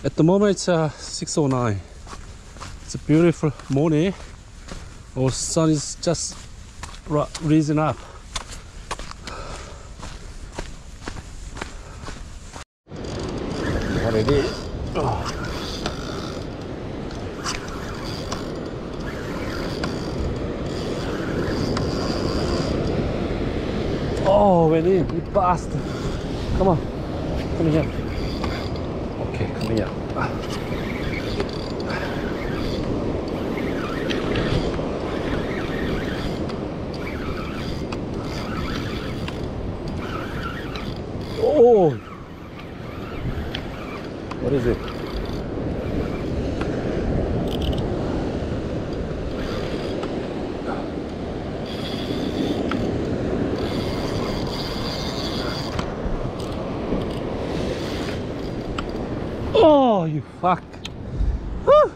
At the moment it's 6:09. It's a beautiful morning. Our sun is just rising up. What it is? Oh, went in, you bastard. Come on, come here. Okay, come here. Oh, what is it? Oh, you fuck. Woo.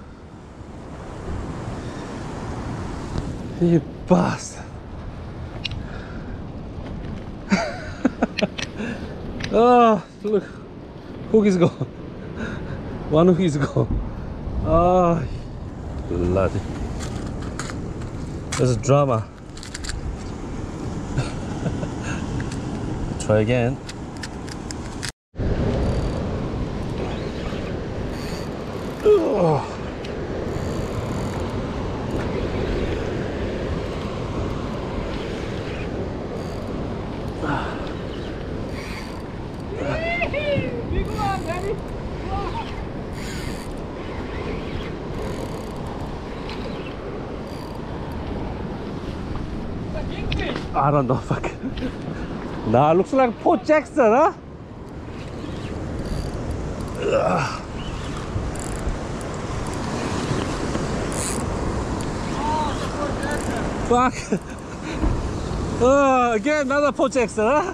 You bastard. Oh, look. Hook is gone. One hook is gone. Oh, bloody. There's a drama. Try again. Oh. I don't know, fuck. Nah, looks like Port Jackson, huh? Ugh. Fuck. Oh, again, another Port Jackson, huh?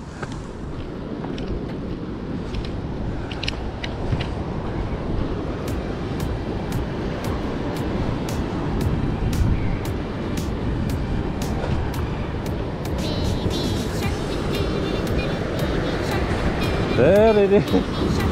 There it is.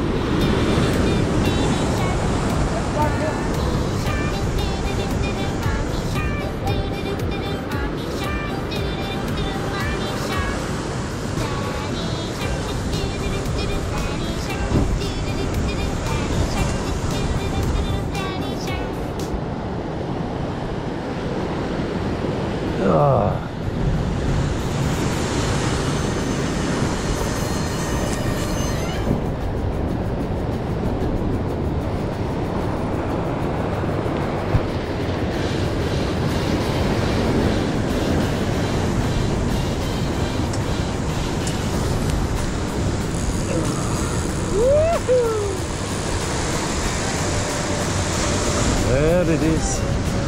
There it is.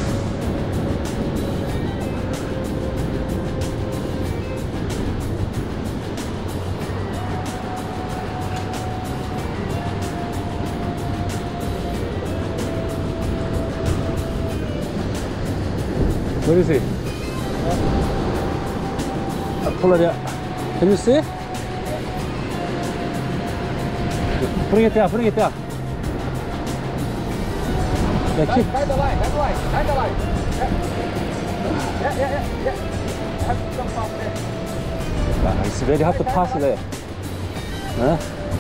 Where is he? Pull it out. Can you see? Bring it down, bring it down. Yeah, keep. Guide the line, guide the line, guide the line. Yeah. Have to jump off there. It's very hard to pass there. Huh?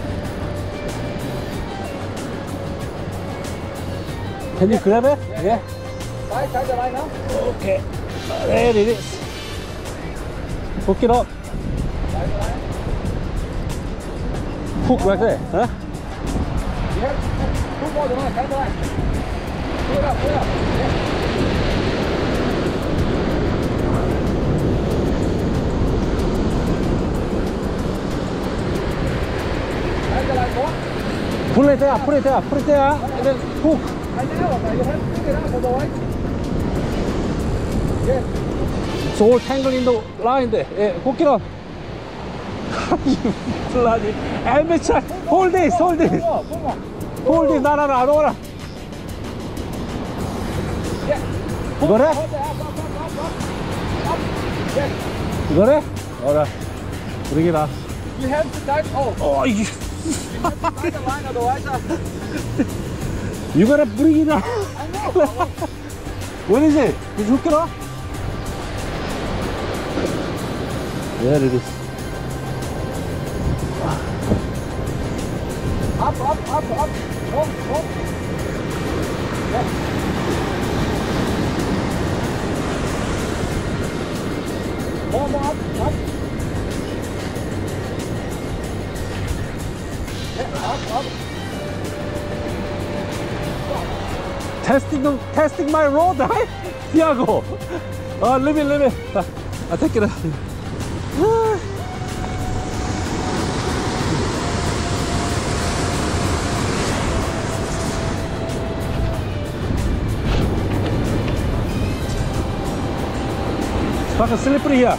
Can you grab it? Yeah. Guide the line now. Okay. There it is. Hook it up. Guide the line. Hook right there. Huh? You have two more, guide the line. Pull it up, pull it up. Yeah. Pull it there, put it there, put it there, and then hook. I know, you have to pick it up, boy. Yes. It's all tangled in the line there. Yeah, hook it on. You bloody amateur. Hold this, hold this. Hold this, no, I don't wanna. Yeah. You got it? Up. Yes. You got it? Alright. Bring it up. You have to dive. Oh, you Ride the line, otherwise, You gotta bring it up. I know. What is it? Did you hook it up? There it is. Up. Up. Yeah. More up. Yeah, up. Testing my road, right? Tiago. Oh, leave it. I take it. It's fucking slippery here.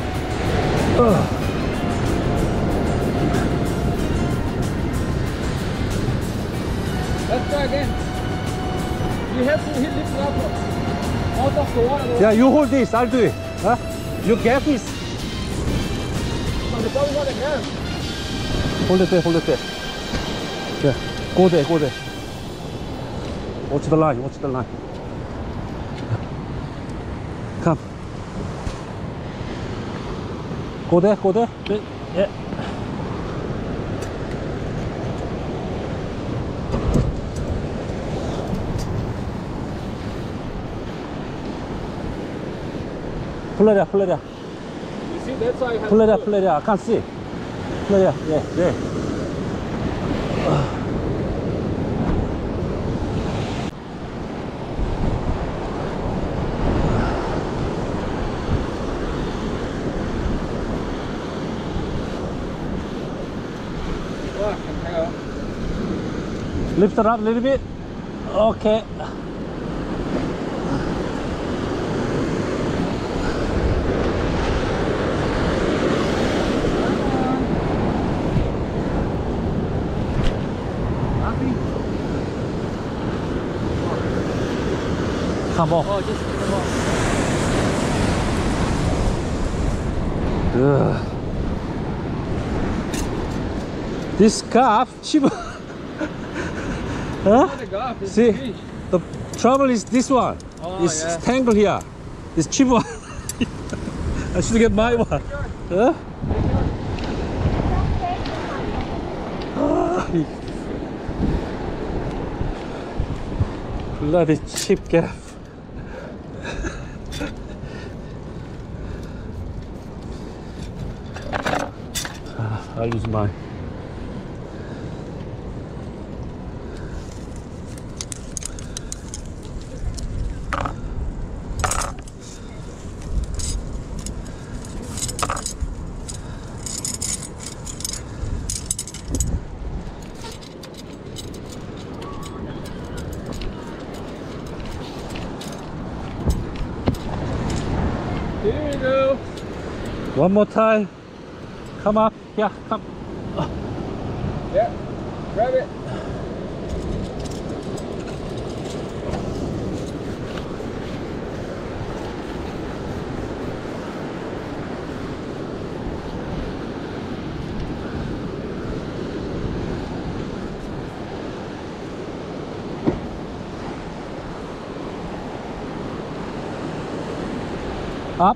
Let's try again. You have to hit this up out of the water. Yeah, you hold this. I'll do it. Huh? You get this. But it's always not again. Hold it there. Yeah, go there. Watch the line. Come. Go there. Yeah. Pull it up. You see, that's why I have Pull it up. I can't see. Pull it up. Yeah, there. hang on. Lift it up a little bit. Okay. Come on. Oh, just come on. Ugh. This scarf, cheap. Huh? The golf is See, fish. the trouble is this one. Oh, It's yeah. tangled here. It's cheap one. I should get my one. Huh? Bloody cheap gaff. I'll use mine. Here we go. One more time. Come up. Yeah, come. Yeah, grab it. Up.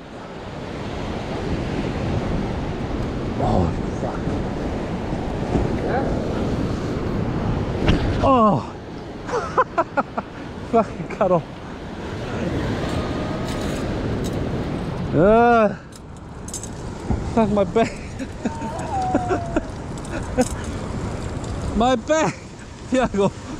Oh, fuck. Yeah. Oh. Fucking cut off. Fuck my back. My back. Tiago.